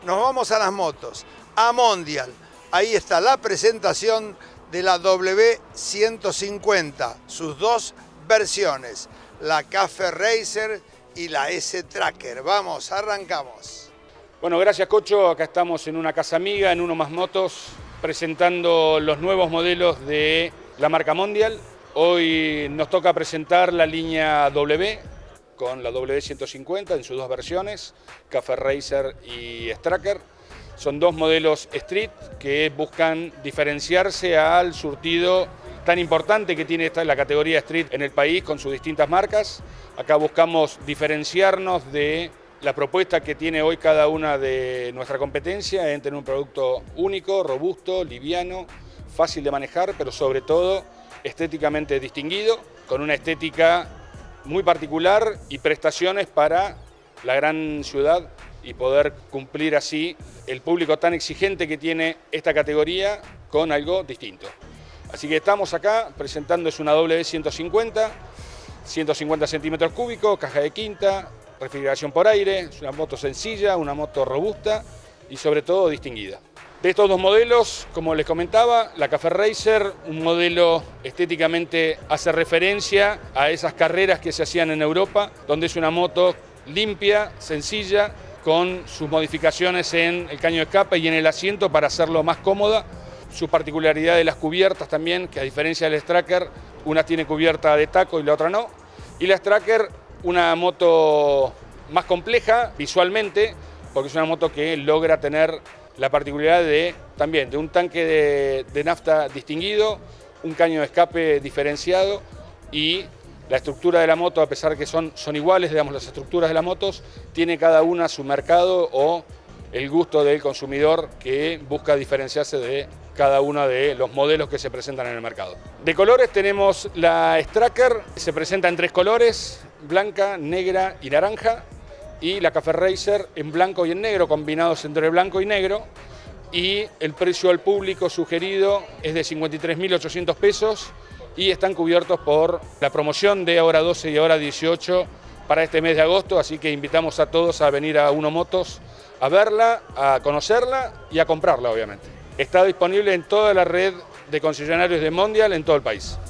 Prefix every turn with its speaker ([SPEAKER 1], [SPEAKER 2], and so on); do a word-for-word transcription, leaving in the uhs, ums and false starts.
[SPEAKER 1] nos vamos a las motos, a Mondial. Ahí está la presentación de la W ciento cincuenta, sus dos versiones, la Cafe Racer y la S-Tracker. Vamos, arrancamos.
[SPEAKER 2] Bueno, gracias Cocho, acá estamos en una casa amiga, en Uno Más Motos, presentando los nuevos modelos de la marca Mondial. Hoy nos toca presentar la línea W, con la W ciento cincuenta en sus dos versiones, Cafe Racer y S-Tracker. Son dos modelos street que buscan diferenciarse al surtido tan importante que tiene esta, la categoría street en el país con sus distintas marcas. Acá buscamos diferenciarnos de la propuesta que tiene hoy cada una de nuestra competencia en tener un producto único, robusto, liviano, fácil de manejar, pero sobre todo estéticamente distinguido, con una estética muy particular y prestaciones para la gran ciudad y poder cumplir así el público tan exigente que tiene esta categoría con algo distinto. Así que estamos acá presentando, es una W ciento cincuenta, ciento cincuenta centímetros cúbicos, caja de quinta, refrigeración por aire, es una moto sencilla, una moto robusta y sobre todo distinguida. De estos dos modelos, como les comentaba, la Cafe Racer, un modelo estéticamente hace referencia a esas carreras que se hacían en Europa, donde es una moto limpia, sencilla, con sus modificaciones en el caño de escape y en el asiento para hacerlo más cómoda. Su particularidad de las cubiertas también, que a diferencia del S-Tracker, una tiene cubierta de taco y la otra no. Y la S-Tracker, una moto más compleja visualmente, porque es una moto que logra tener la particularidad de, también, de un tanque de, de nafta distinguido, un caño de escape diferenciado y la estructura de la moto, a pesar que son, son iguales, digamos, las estructuras de las motos, tiene cada una su mercado o el gusto del consumidor que busca diferenciarse de cada uno de los modelos que se presentan en el mercado. De colores tenemos la S-Tracker, se presenta en tres colores, blanca, negra y naranja, y la Cafe Racer en blanco y en negro, combinados entre blanco y negro, y el precio al público sugerido es de cincuenta y tres mil ochocientos pesos y están cubiertos por la promoción de hora doce y hora dieciocho para este mes de agosto, así que invitamos a todos a venir a Uno Motos a verla, a conocerla y a comprarla, obviamente. Está disponible en toda la red de concesionarios de Mondial en todo el país.